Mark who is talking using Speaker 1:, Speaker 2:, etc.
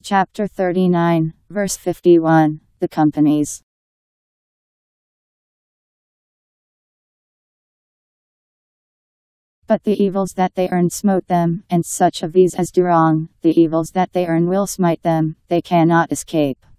Speaker 1: Chapter 39, verse 51, the companies. But the evils that they earn smote them, and such of these as do wrong, the evils that they earn will smite them, they cannot escape.